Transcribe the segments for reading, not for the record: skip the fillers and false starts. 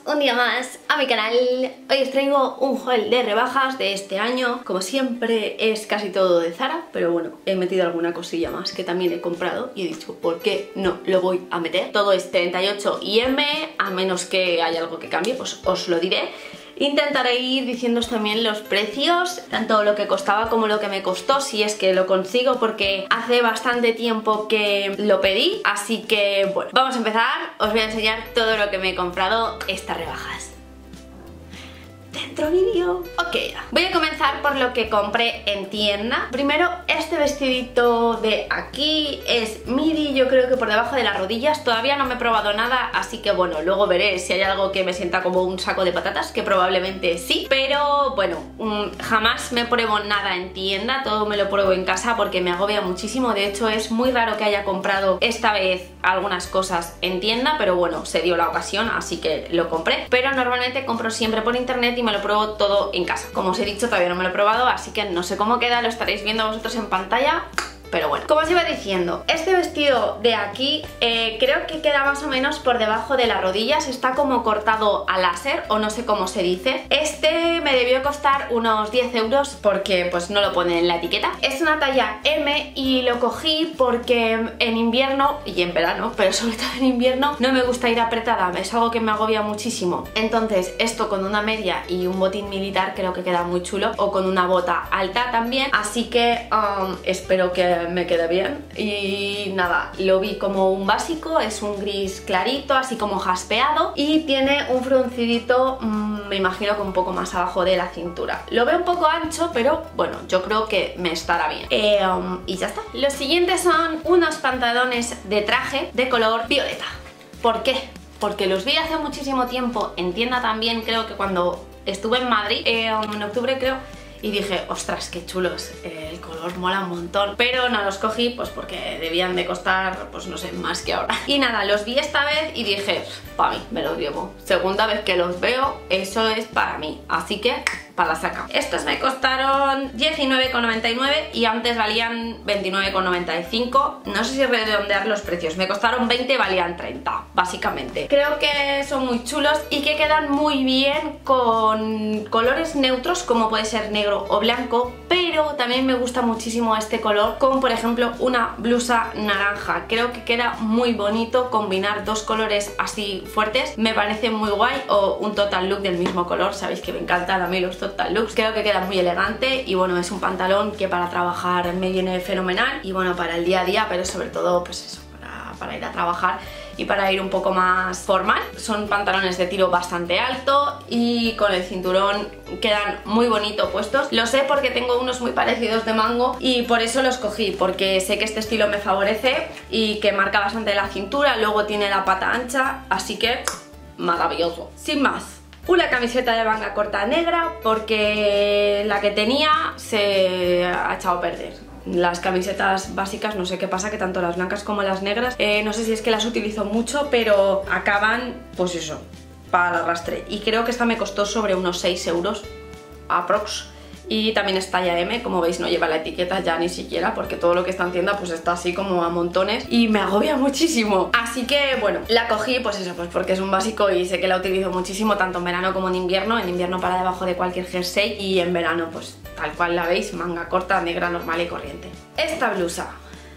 un día más a mi canal. Hoy os traigo un haul de rebajas de este año. Como siempre es casi todo de Zara, pero bueno, he metido alguna cosilla más que también he comprado y he dicho, ¿por qué no lo voy a meter? Todo es 38 y M, a menos que haya algo que cambie, pues os lo diré. Intentaré ir diciéndoos también los precios, tanto lo que costaba como lo que me costó, si es que lo consigo, porque hace bastante tiempo que lo pedí. Así que bueno, vamos a empezar. Os voy a enseñar todo lo que me he comprado estas rebajas. Dentro vídeo. Ok, voy a comenzar por lo que compré en tienda. Primero, este vestidito de aquí es midi, yo creo que por debajo de las rodillas. Todavía no me he probado nada, así que bueno, luego veré si hay algo que me sienta como un saco de patatas, que probablemente sí. Pero bueno, jamás me pruebo nada en tienda, todo me lo pruebo en casa porque me agobia muchísimo. De hecho, es muy raro que haya comprado esta vez algunas cosas en tienda, pero bueno, se dio la ocasión, así que lo compré. Pero normalmente compro siempre por internet y me lo pruebo todo en casa. Como os he dicho, todavía no me lo he probado, así que no sé cómo queda, lo estaréis viendo vosotros en pantalla. Pero bueno, como os iba diciendo, este vestido de aquí creo que queda más o menos por debajo de las rodillas. Está como cortado a láser, o no sé cómo se dice. Este me debió costar unos 10 euros porque pues no lo pone en la etiqueta. Es una talla M y lo cogí porque en invierno y en verano, pero sobre todo en invierno, no me gusta ir apretada, es algo que me agobia muchísimo. Entonces esto con una media y un botín militar creo que queda muy chulo, o con una bota alta también, así que espero que me quede bien. Y nada, lo vi como un básico, es un gris clarito, así como jaspeado, y tiene un fruncidito, me imagino que un poco más abajo de la cintura. Lo veo un poco ancho, pero bueno, yo creo que me estará bien. Y ya está. Los siguientes son unos pantalones de traje de color violeta. ¿Por qué? Porque los vi hace muchísimo tiempo en tienda también, creo que cuando estuve en Madrid, en octubre creo, y dije, ostras, qué chulos, el color mola un montón. Pero no los cogí pues porque debían de costar, pues no sé, más que ahora. Y nada, los vi esta vez y dije, para mí, me los llevo. Segunda vez que los veo, eso es para mí. Así que, para la saca. Estos me costaron 19,99 y antes valían 29,95. No sé si redondear los precios. Me costaron 20, valían 30, básicamente. Creo que son muy chulos y que quedan muy bien con colores neutros, como puede ser negro o blanco, pero también me gusta muchísimo este color con, por ejemplo, una blusa naranja. Creo que queda muy bonito combinar dos colores así fuertes, me parece muy guay, o un total look del mismo color. Sabéis que me encantan a mí los total looks, creo que queda muy elegante. Y bueno, es un pantalón que para trabajar me viene fenomenal, y bueno, para el día a día, pero sobre todo pues eso, para ir a trabajar y para ir un poco más formal. Son pantalones de tiro bastante alto y con el cinturón quedan muy bonito puestos. Lo sé porque tengo unos muy parecidos de mango y por eso los cogí, porque sé que este estilo me favorece y que marca bastante la cintura, luego tiene la pata ancha, así que maravilloso. Sin más, una camiseta de manga corta negra porque la que tenía se ha echado a perder. Las camisetas básicas, no sé qué pasa, que tanto las blancas como las negras, no sé si es que las utilizo mucho, pero acaban, pues eso, para el arrastre. Y creo que esta me costó sobre unos 6 euros, aprox. Y también es talla M, como veis no lleva la etiqueta ya ni siquiera, porque todo lo que está en tienda pues está así como a montones y me agobia muchísimo. Así que bueno, la cogí pues eso, pues porque es un básico y sé que la utilizo muchísimo tanto en verano como en invierno para debajo de cualquier jersey, y en verano pues tal cual la veis, manga corta, negra, normal y corriente. Esta blusa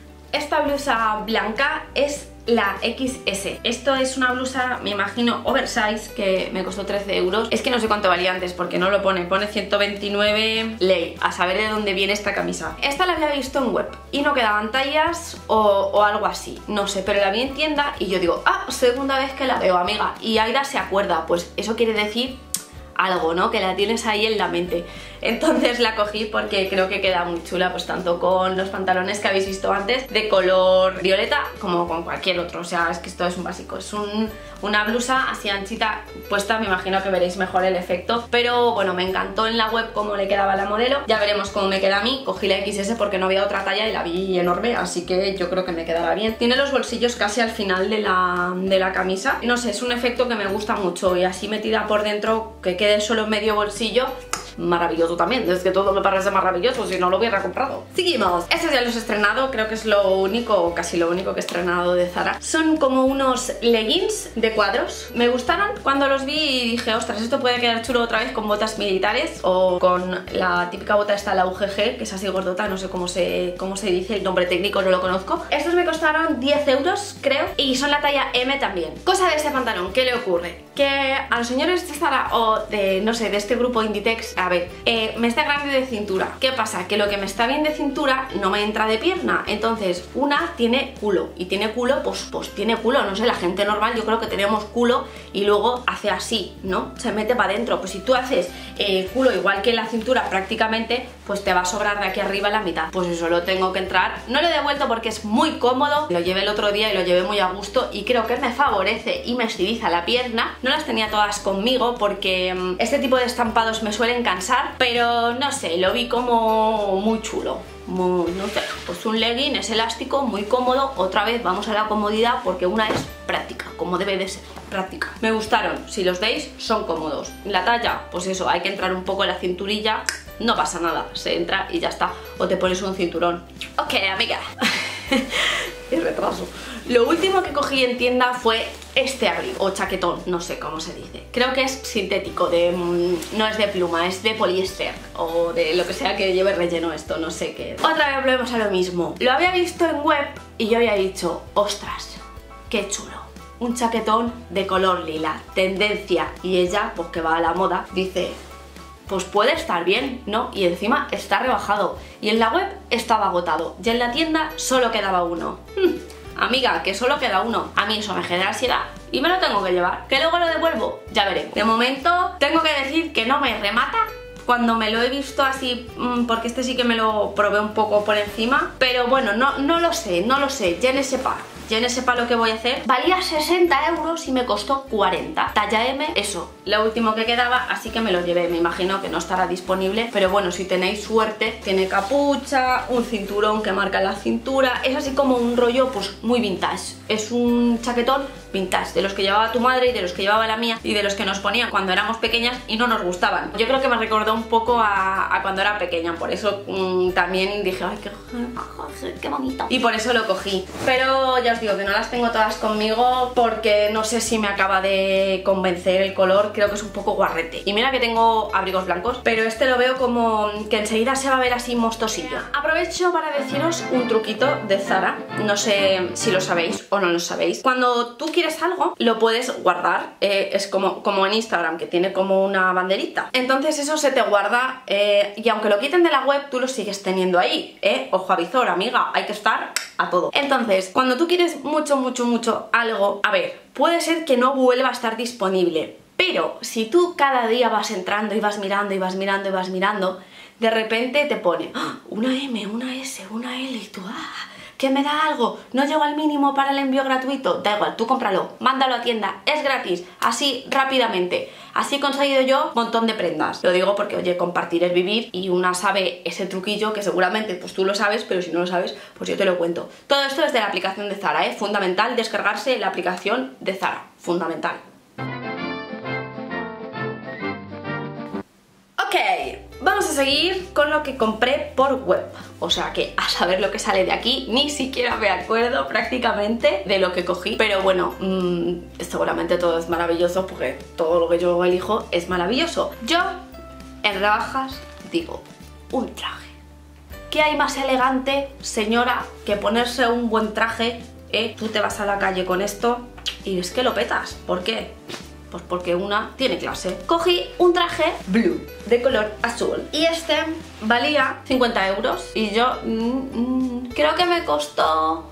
blanca es la XS. Esto es una blusa, me imagino, oversize, que me costó 13 euros. Es que no sé cuánto valía antes porque no lo pone 129 ley, a saber de dónde viene esta camisa. Esta la había visto en web y no quedaban tallas o algo así, no sé, pero la vi en tienda y yo digo, ah, segunda vez que la veo, amiga. Y Aida se acuerda, pues eso quiere decir algo, ¿no? Que la tienes ahí en la mente. Entonces la cogí porque creo que queda muy chula, pues tanto con los pantalones que habéis visto antes de color violeta como con cualquier otro. O sea, es que esto es un básico, es una blusa así anchita puesta, me imagino que veréis mejor el efecto, pero bueno, me encantó en la web cómo le quedaba la modelo. Ya veremos cómo me queda a mí. Cogí la XS porque no había otra talla y la vi enorme, así que yo creo que me quedará bien. Tiene los bolsillos casi al final de la camisa y no sé, es un efecto que me gusta mucho, y así metida por dentro, que quede solo medio bolsillo, maravilloso también. Es que todo me parece maravilloso, si no lo hubiera comprado. Seguimos. Estos ya los he estrenado, creo que es lo único, o casi lo único que he estrenado de Zara. Son como unos leggings de cuadros. Me gustaron cuando los vi y dije, ostras, esto puede quedar chulo otra vez con botas militares o con la típica bota esta, la UGG, que es así gordota, no sé cómo se dice, el nombre técnico no lo conozco. Estos me costaron 10 euros, creo, y son la talla M también. Cosa de este pantalón, ¿qué le ocurre? Que a los señores de Zara o de, no sé, de este grupo Inditex, a ver, me está grande de cintura. ¿Qué pasa? Que lo que me está bien de cintura no me entra de pierna. Entonces, una tiene culo, y tiene culo, pues tiene culo, no sé, la gente normal yo creo que tenemos culo y luego hace así, ¿no? Se mete para adentro. Pues si tú haces culo igual que la cintura prácticamente, pues te va a sobrar de aquí arriba la mitad. Pues eso lo tengo que entrar. No lo he devuelto porque es muy cómodo. Lo llevé el otro día y lo llevé muy a gusto y creo que me favorece y me estiliza la pierna. No las tenía todas conmigo porque este tipo de estampados me suelen cansar, pero no sé, lo vi como muy chulo. No sé, pues un legging es elástico, muy cómodo. Otra vez vamos a la comodidad porque una es práctica, como debe de ser, práctica. Me gustaron, si los veis son cómodos. La talla, pues eso, hay que entrar un poco en la cinturilla, no pasa nada, se entra y ya está. O te pones un cinturón. Ok, amiga. Y retraso. Lo último que cogí en tienda fue este abrigo, o chaquetón, no sé cómo se dice. Creo que es sintético, no es de pluma, es de poliéster o de lo que sea que lleve relleno esto, no sé qué. Otra vez volvemos a lo mismo. Lo había visto en web y yo había dicho, ostras, qué chulo. Un chaquetón de color lila, tendencia, y ella, pues que va a la moda, dice, pues puede estar bien, ¿no? Y encima está rebajado. Y en la web estaba agotado. Y en la tienda solo quedaba uno. Amiga, que solo queda uno. A mí eso me genera ansiedad y me lo tengo que llevar. ¿Que luego lo devuelvo? Ya veré. De momento tengo que decir que no me remata cuando me lo he visto así, porque este sí que me lo probé un poco por encima. Pero bueno, no lo sé, ya ne sais pas. Ya no sepa lo que voy a hacer. Valía 60 euros y me costó 40. Talla M, eso, lo último que quedaba, así que me lo llevé. Me imagino que no estará disponible, pero bueno, si tenéis suerte, tiene capucha, un cinturón que marca la cintura. Es así como un rollo, pues muy vintage. Es un chaquetón vintage, de los que llevaba tu madre y de los que llevaba la mía y de los que nos ponían cuando éramos pequeñas y no nos gustaban. Yo creo que me recordó un poco a cuando era pequeña, por eso también dije, ay, qué bonito. Y por eso lo cogí. Pero ya os digo que no las tengo todas conmigo porque no sé si me acaba de convencer el color, creo que es un poco guarrete. Y mira que tengo abrigos blancos, pero este lo veo como que enseguida se va a ver así mostosillo. Aprovecho para deciros un truquito de Zara, no sé si lo sabéis o no lo sabéis. Cuando tú quieres algo, lo puedes guardar, es como en Instagram, que tiene como una banderita. Entonces eso se te guarda y aunque lo quiten de la web, tú lo sigues teniendo ahí, ojo a visor, amiga, hay que estar a todo. Entonces, cuando tú quieres mucho algo, a ver, puede ser que no vuelva a estar disponible, pero si tú cada día vas entrando y vas mirando y vas mirando y vas mirando, de repente te pone una M, una S, una L y tú, que me da algo, no llego al mínimo para el envío gratuito, da igual, tú cómpralo, mándalo a tienda, es gratis, así rápidamente. Así he conseguido yo un montón de prendas. Lo digo porque, oye, compartir es vivir y una sabe ese truquillo que seguramente pues tú lo sabes, pero si no lo sabes, pues yo te lo cuento. Todo esto es de la aplicación de Zara, fundamental descargarse la aplicación de Zara, fundamental. Ok, vamos a seguir con lo que compré por web. O sea que a saber lo que sale de aquí, ni siquiera me acuerdo prácticamente de lo que cogí. Pero bueno, seguramente todo es maravilloso porque todo lo que yo elijo es maravilloso. Yo, en rebajas, digo, un traje. ¿Qué hay más elegante, señora, que ponerse un buen traje? Tú te vas a la calle con esto y es que lo petas. ¿Por qué? Pues porque una tiene clase. Cogí un traje blue, de color azul. Y este valía 50 euros. Y yo creo que me costó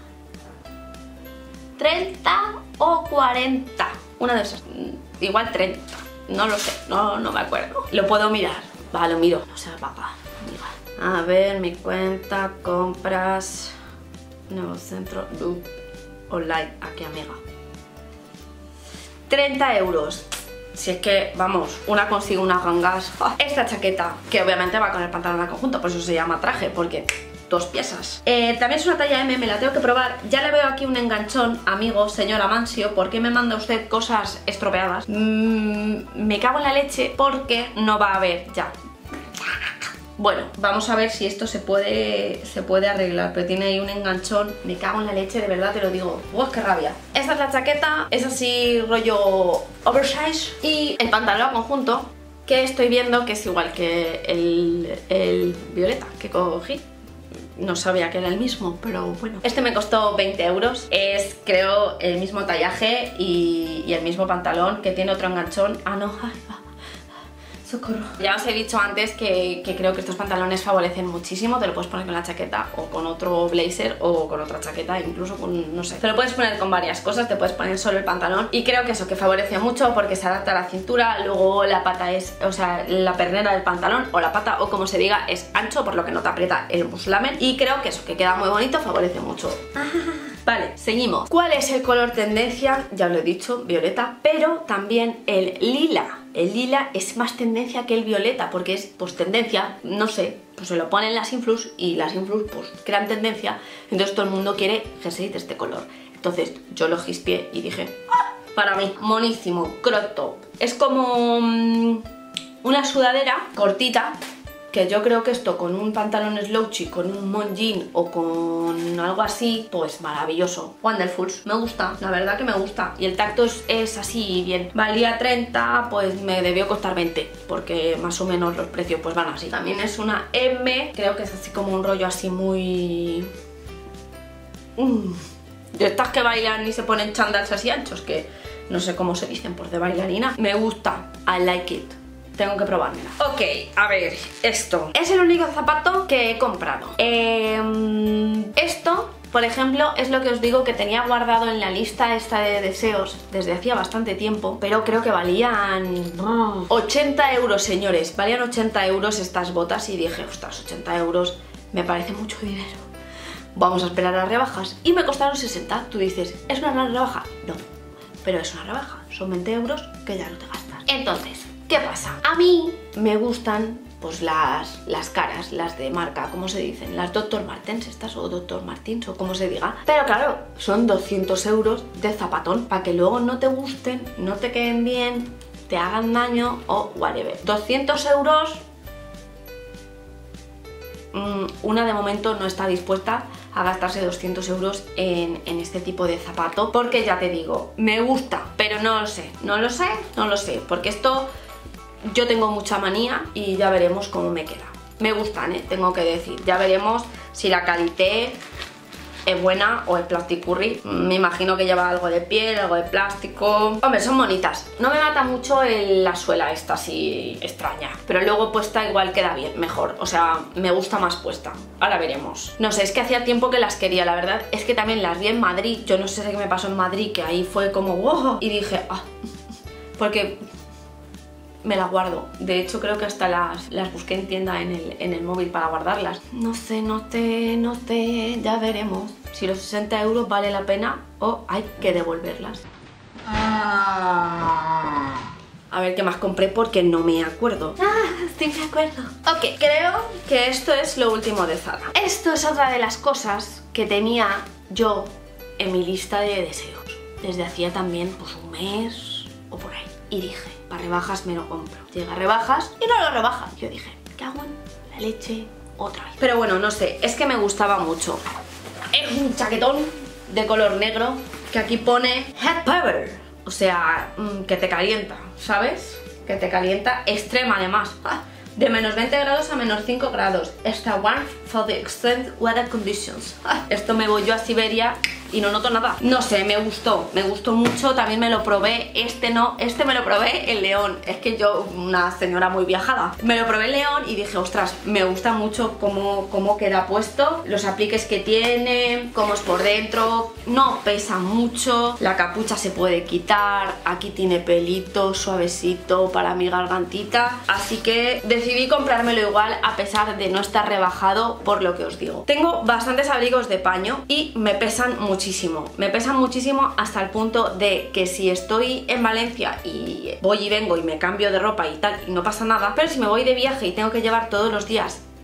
30 o 40. Una de esas. Igual 30. No lo sé, no me acuerdo. Lo puedo mirar. Va, lo miro. No se me paga. A ver, mi cuenta, compras, nuevo centro, online. Aquí, amiga. 30 euros. Si es que, vamos, una consigue unas gangas. Esta chaqueta, que obviamente va con el pantalón al conjunto, por eso se llama traje, porque 2 piezas. También es una talla M, me la tengo que probar. Ya le veo aquí un enganchón, amigo, señor Amancio. ¿Por qué me manda usted cosas estropeadas? Me cago en la leche porque no va a haber ya. Bueno, vamos a ver si esto se puede arreglar, pero tiene ahí un enganchón. Me cago en la leche, de verdad te lo digo. ¡Uah, qué rabia! Esta es la chaqueta, es así rollo oversize. Y el pantalón conjunto, que estoy viendo que es igual que el violeta que cogí. No sabía que era el mismo, pero bueno. Este me costó 20 euros. Es, creo, el mismo tallaje y el mismo pantalón, que tiene otro enganchón. Ah, no, ay, va. Socorro. Ya os he dicho antes que creo que estos pantalones favorecen muchísimo. Te lo puedes poner con la chaqueta o con otro blazer o con otra chaqueta, incluso con, no sé. Te lo puedes poner con varias cosas, te puedes poner solo el pantalón. Y creo que eso, que favorece mucho porque se adapta a la cintura. Luego la pata es, o sea, la pernera del pantalón o la pata o como se diga es ancho, por lo que no te aprieta el muslamen. Y creo que eso, que queda muy bonito, favorece mucho. Vale, seguimos. ¿Cuál es el color tendencia? Ya os lo he dicho, violeta, pero también el lila. El lila es más tendencia que el violeta, porque es pues tendencia, no sé, pues se lo ponen las influs y las influs pues crean tendencia, entonces todo el mundo quiere jersey de este color. Entonces yo lo gispié y dije, ¡ah! Para mí, monísimo, crop top. Es como una sudadera cortita, que yo creo que esto con un pantalón slouchy, con un monjean o con algo así, pues maravilloso. Wonderfuls, me gusta, la verdad que me gusta. Y el tacto es así bien. Valía 30, pues me debió costar 20, porque más o menos los precios pues van así. También es una M, creo que es así como un rollo así muy... De estas que bailan y se ponen chandals así anchos, que no sé cómo se dicen por de bailarina. Me gusta, I like it. Tengo que probármela. Ok, a ver, esto es el único zapato que he comprado. Esto, por ejemplo, es lo que os digo que tenía guardado en la lista esta de deseos desde hacía bastante tiempo, pero creo que valían 80 euros, señores. Valían 80 euros estas botas y dije, ostras, 80 euros me parece mucho dinero. Vamos a esperar a las rebajas. Y me costaron 60. Tú dices, ¿es una gran rebaja? No, pero es una rebaja. Son 20 euros que ya no te gastas. Entonces, ¿qué pasa? A mí me gustan pues las caras, las de marca, ¿cómo se dicen? Las Dr. Martens estas o Dr. Martins o como se diga. Pero claro, son 200 euros de zapatón para que luego no te gusten, no te queden bien, te hagan daño o whatever. 200 euros... Una de momento no está dispuesta a gastarse 200 euros en este tipo de zapato, porque ya te digo, me gusta, pero no lo sé, porque esto yo tengo mucha manía y ya veremos cómo me queda. Me gustan, tengo que decir, ya veremos si la calité es buena o es plasticurri. Me imagino que lleva algo de piel, algo de plástico. Hombre, son bonitas. No me mata mucho la suela esta así extraña, pero luego puesta igual queda bien, mejor. O sea, me gusta más puesta. Ahora veremos. No sé, es que hacía tiempo que las quería, la verdad. Es que también las vi en Madrid. Yo no sé qué me pasó en Madrid, que ahí fue como wow. Y dije, ah, porque... me las guardo. De hecho creo que hasta las busqué en tienda en el móvil para guardarlas. No sé, ya veremos si los 60 euros vale la pena o hay que devolverlas. A ver qué más compré porque no me acuerdo. Sí me acuerdo. Ok, creo que esto es lo último de Zara. Esto es otra de las cosas que tenía yo en mi lista de deseos desde hacía también pues un mes o por ahí. Y dije, para rebajas me lo compro. Llega a rebajas y no lo rebajan. Yo dije, ¿qué hago en la leche otra vez? Pero bueno, no sé, es que me gustaba mucho. Es un chaquetón de color negro que aquí pone Head Power. O sea, que te calienta, ¿sabes? Que te calienta extrema además. De menos 20 grados a menos 5 grados. Extra warmth for the extreme weather conditions. Esto me voy yo a Siberia y no noto nada. No sé, me gustó mucho. También me lo probé, este me lo probé en León. Es que yo, una señora muy viajada, me lo probé en León y dije, ostras, me gusta mucho cómo queda puesto, los apliques que tiene, cómo es por dentro, no pesa mucho, la capucha se puede quitar, aquí tiene pelito suavecito para mi gargantita, así que decidí comprármelo igual a pesar de no estar rebajado, por lo que os digo. Tengo bastantes abrigos de paño y me pesan muchísimo hasta el punto de que si estoy en Valencia y voy y vengo y me cambio de ropa y tal y no pasa nada, pero si me voy de viaje y tengo que llevar todos los días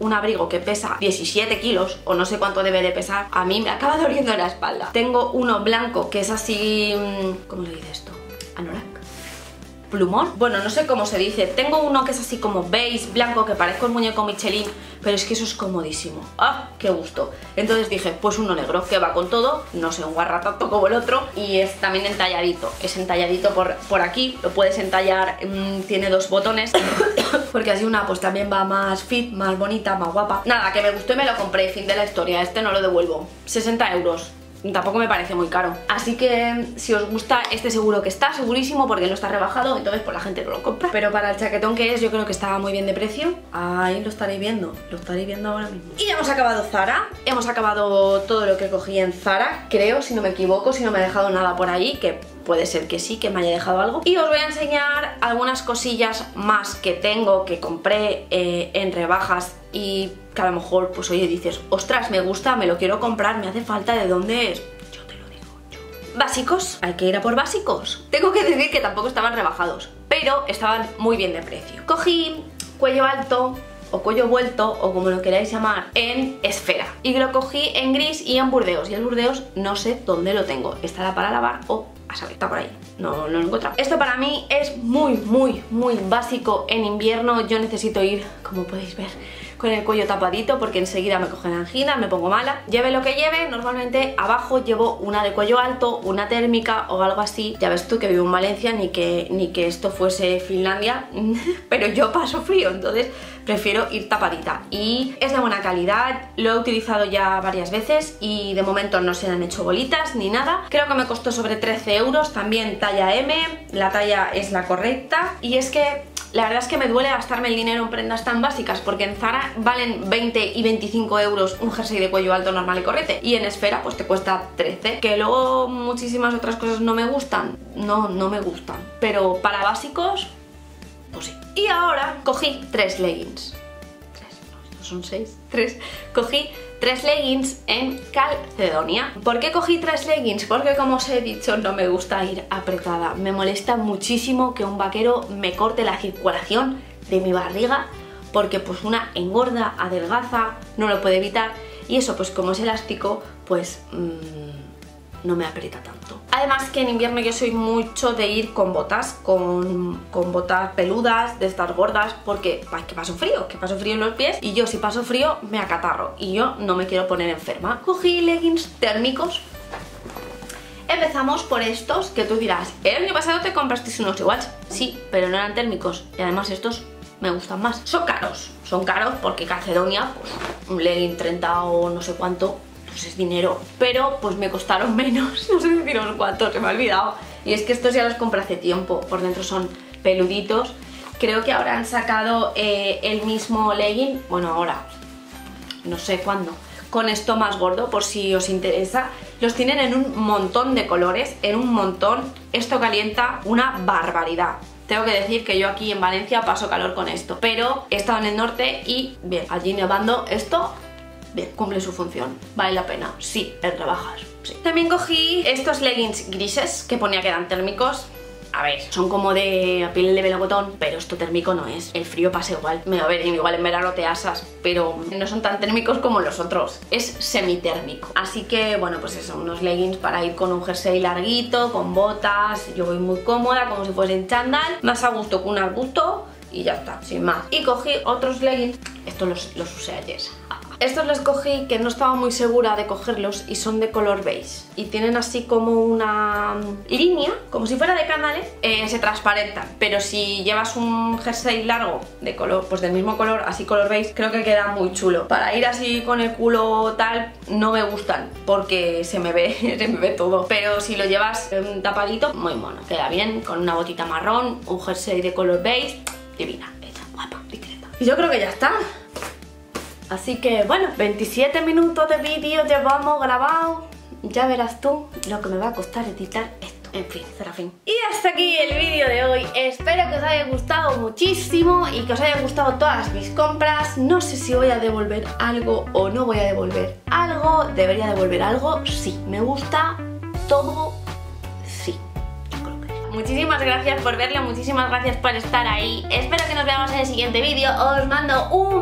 un abrigo que pesa 17 kilos o no sé cuánto debe de pesar, a mí me acaba doliendo la espalda. Tengo uno blanco que es así... ¿cómo se dice esto? Anorak. ¿Plumón? Bueno, no sé cómo se dice. Tengo uno que es así como beige, blanco, que parezco el muñeco Michelin, pero es que eso es comodísimo. ¡Ah, qué gusto! Entonces dije, pues uno negro, que va con todo, no sé, un guarratato como el otro, y es también entalladito. Es entalladito por aquí, lo puedes entallar, tiene 2 botones, porque así una pues también va más fit, más bonita, más guapa. Nada, que me gustó y me lo compré, fin de la historia, este no lo devuelvo. 60 euros. Tampoco me parece muy caro. Así que si os gusta, este seguro que está, segurísimo, porque no está rebajado, entonces pues la gente no lo compra. Pero para el chaquetón que es, yo creo que estaba muy bien de precio. Ahí lo estaréis viendo ahora mismo. Y ya hemos acabado Zara. Hemos acabado todo lo que cogí en Zara, creo, si no me equivoco, si no me he dejado nada por ahí, que puede ser que sí, que me haya dejado algo. Y os voy a enseñar algunas cosillas más que tengo, que compré en rebajas y que a lo mejor, pues oye, dices, ostras, me gusta, me lo quiero comprar, me hace falta, ¿de dónde es? Yo te lo digo, yo. Básicos, hay que ir a por básicos. Tengo que decir que tampoco estaban rebajados, pero estaban muy bien de precio. Cogí cuello alto o cuello vuelto, o como lo queráis llamar, en esfera. Y lo cogí en gris y en burdeos. Y el burdeos no sé dónde lo tengo. Estará para lavar o a saber, está por ahí. No lo he encontrado. Esto para mí es muy básico en invierno. Yo necesito ir, como podéis ver, con el cuello tapadito porque enseguida me cogen angina, me pongo mala. Lleve lo que lleve, normalmente abajo llevo una de cuello alto, una térmica o algo así. Ya ves tú que vivo en Valencia, ni que esto fuese Finlandia, pero yo paso frío, entonces prefiero ir tapadita. Y es de buena calidad, lo he utilizado ya varias veces y de momento no se han hecho bolitas ni nada. Creo que me costó sobre 13 euros, también talla M, la talla es la correcta. Y es que la verdad es que me duele gastarme el dinero en prendas tan básicas, porque en Zara valen 20 y 25 euros un jersey de cuello alto normal y corriente, y en esfera pues te cuesta 13. Que luego muchísimas otras cosas no me gustan, no me gustan, pero para básicos, pues sí. Y ahora cogí 3 leggings. 3, no, estos son 6, 3. Cogí 3 leggings en Calcedonia. ¿Por qué cogí 3 leggings? Porque, como os he dicho, no me gusta ir apretada. Me molesta muchísimo que un vaquero me corte la circulación de mi barriga, porque pues una engorda, adelgaza, no lo puede evitar, y eso pues como es elástico, pues no me aprieta tanto. Además que en invierno yo soy mucho de ir con botas, con botas peludas, de estas gordas, porque ay, que paso frío en los pies, y yo si paso frío me acatarro y yo no me quiero poner enferma. Cogí leggings térmicos. Empezamos por estos, que tú dirás, el año pasado te compraste unos iguales. Sí, pero no eran térmicos, y además estos me gustan más. Son caros porque Calcedonia, pues un legging 30 o no sé cuánto, pues es dinero, pero pues me costaron menos, no sé deciros cuánto, se me ha olvidado. Y es que estos ya los compré hace tiempo, por dentro son peluditos. Creo que ahora han sacado el mismo legging, bueno ahora, no sé cuándo, con esto más gordo, por si os interesa. Los tienen en un montón de colores, en un montón. Esto calienta una barbaridad. Tengo que decir que yo aquí en Valencia paso calor con esto, pero he estado en el norte y bien, allí nevando, esto bien, cumple su función, vale la pena, sí, en rebajas, sí. También cogí estos leggings grises que ponía que eran térmicos. A ver, son como de piel de melocotón, pero esto térmico no es. El frío pasa igual. A ver, igual en verano te asas, pero no son tan térmicos como los otros. Es semitérmico. Así que, bueno, pues eso, unos leggings para ir con un jersey larguito, con botas. Yo voy muy cómoda, como si fuese en chándal. Más a gusto que un arbusto y ya está, sin más. Y cogí otros leggings. Estos los usé ayer. Estos los cogí que no estaba muy segura de cogerlos y son de color beige. Y tienen así como una línea, como si fuera de canales, se transparentan. Pero si llevas un jersey largo de color, pues del mismo color, así color beige, creo que queda muy chulo. Para ir así con el culo tal, no me gustan porque se me ve todo. Pero si lo llevas tapadito, muy mono. Queda bien, con una botita marrón, un jersey de color beige, divina, hecha, guapa, discreta. Y yo creo que ya está. Así que bueno, 27 minutos de vídeo llevamos grabado. Ya verás tú lo que me va a costar editar esto. En fin, Serafín. Y hasta aquí el vídeo de hoy. Espero que os haya gustado muchísimo y que os hayan gustado todas mis compras. No sé si voy a devolver algo o no voy a devolver algo. ¿Debería devolver algo? Sí. ¿Me gusta todo? Sí. Muchísimas gracias por verlo, muchísimas gracias por estar ahí. Espero que nos veamos en el siguiente vídeo. Os mando un